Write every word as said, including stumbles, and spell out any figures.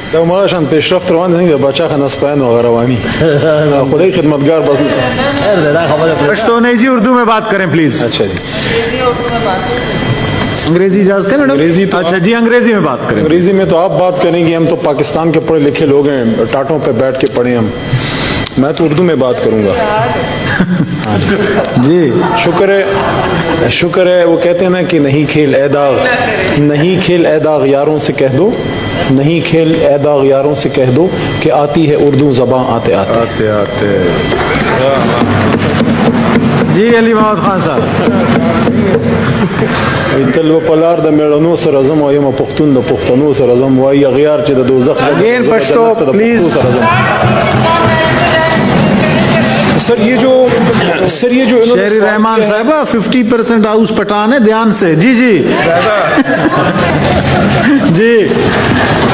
دا ما شان پیشرفت روان دي بچا خناس پاین وغیرہ روانی خدای خدمتگار بس پشتو نہیں جی اردو میں بات کریں پلیز. اچھا جی انگریزی اجازت ہے میڈم؟ انگریزی تو اچھا جی انگریزی میں بات کریں. انگریزی میں تو آپ بات کریں گے, ہم تو پاکستان کے پڑھے لکھے لوگ ہیں, ٹاٹوں پہ بیٹھ کے پڑھے ہم, میں تو اردو میں بات کروں گا. جی شکر ہے شکر ہے وہ کہتے ہیں نا کہ نہیں کھیل اے داغ, نہیں کھیل اے داغ یاروں سے کہہ دو, نہیں کھیل اے داغ یاروں سے کہہ دو کہ آتی ہے اردو زباں آتے آتے آتے آتے. جی علی محمد خان صاحب. تل و پلار د میړنو سره زم او یم پښتون د پښتنو سره زم وای غیار چې د دوزخ اگین پشتو پلیز. سر یہ جو سر یہ جو شہری رحمان صاحبہ ففٹی پرسینٹ ہاؤس پٹھان ہے, دھیان سے. جی جی جی